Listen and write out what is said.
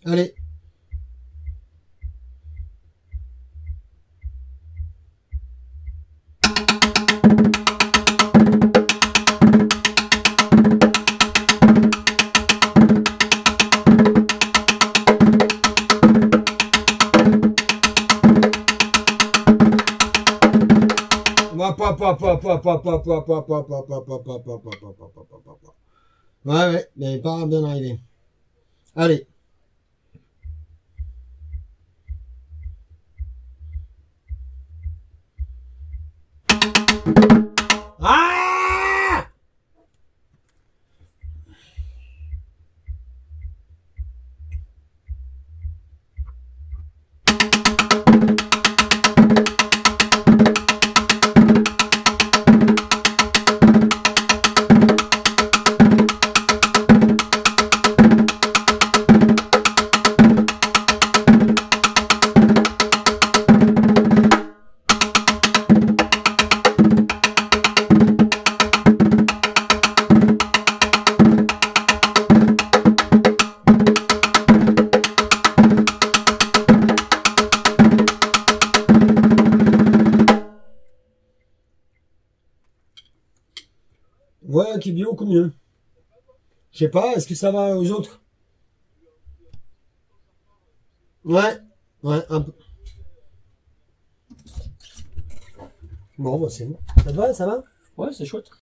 Allez. Ouais, mais pas bien arrivé. Allez. Ah! Ouais, qui est beaucoup mieux. Je sais pas, est-ce que ça va aux autres? Ouais, ouais, un peu. Bon, bah c'est bon. Ça te va, ça va? Ouais, c'est chouette.